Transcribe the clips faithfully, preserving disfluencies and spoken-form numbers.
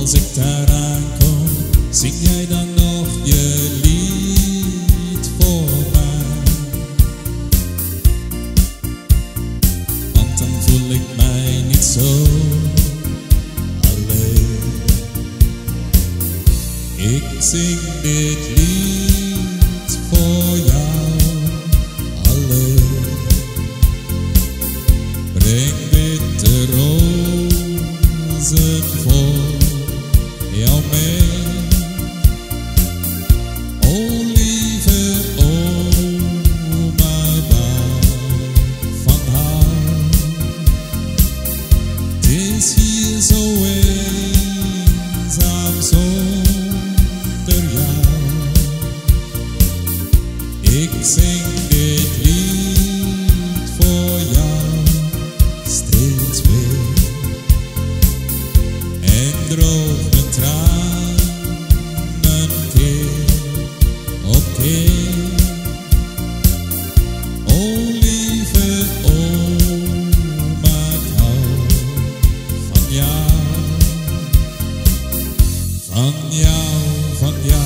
Als ik daar aankom, zing jij dan nog je lied voor mij? Want dan voel ik mij niet zo alleen. Ik zing dit lied voor jou alleen. Breng witte rozen voor jou mee. O lieve oma, waarvan hou? Het is hier zo eenzaam zonder jou. Ik zing dit lied voor jou steeds weer en droog mijn tranen keer op keer. O lieve oma, ik hou van jou, van jou, van jou.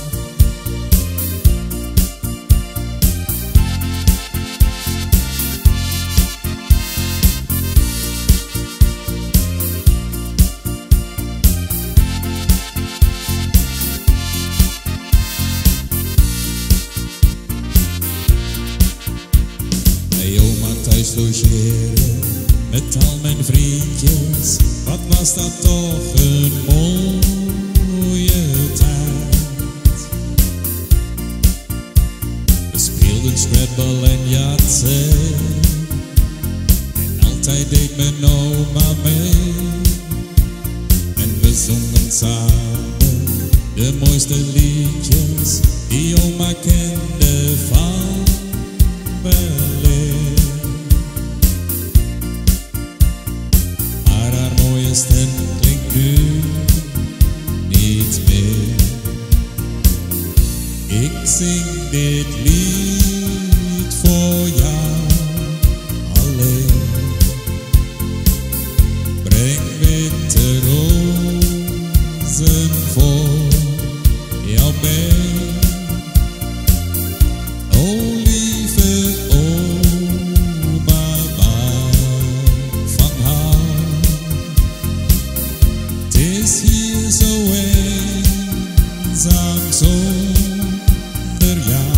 Bij oma thuis logeren met al mijn vriendjes, wat was dat toch een mooie tijd. We speelden Scrabble en Yahtzee en altijd deed mijn oma mee. En we zongen samen de mooiste liedjes die oma kende van weleer. Maar haar mooie stem klinkt nu niet meer. Ik zing dit lied voor jou alleen. Breng witte rozen voor jou mee. O lieve oma, waarvan hou? Het is hier zo eenzaam zonder jou.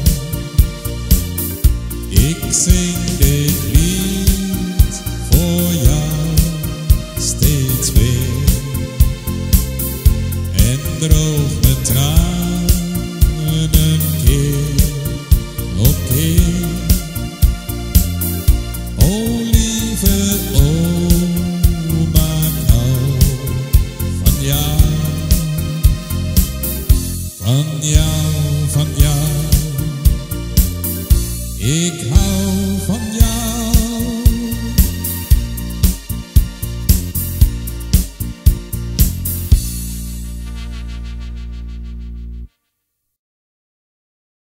Ik zing dit lied voor jou steeds weer en droog mijn tranen keer op keer. O lieve oma, ik hou van jou, van jou, van jou. Ik